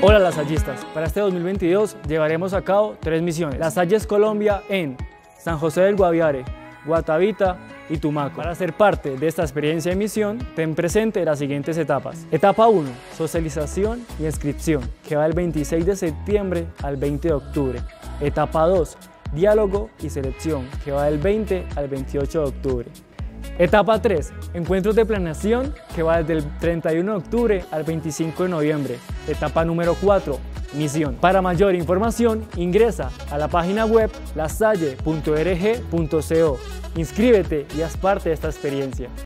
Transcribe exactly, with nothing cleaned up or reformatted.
Hola lasallistas, para este dos mil veintidós llevaremos a cabo tres misiones. Lasalles Colombia en San José del Guaviare, Guatavita y Tumaco. Para ser parte de esta experiencia de misión, ten presente las siguientes etapas. Etapa uno, socialización y inscripción, que va del veintiséis de septiembre al veinte de octubre. Etapa dos, diálogo y selección, que va del veinte al veintiocho de octubre. Etapa tres, encuentros de planeación, que va desde el treinta y uno de octubre al veinticinco de noviembre. Etapa número cuatro, misión. Para mayor información, ingresa a la página web lasalle punto org punto co. Inscríbete y haz parte de esta experiencia.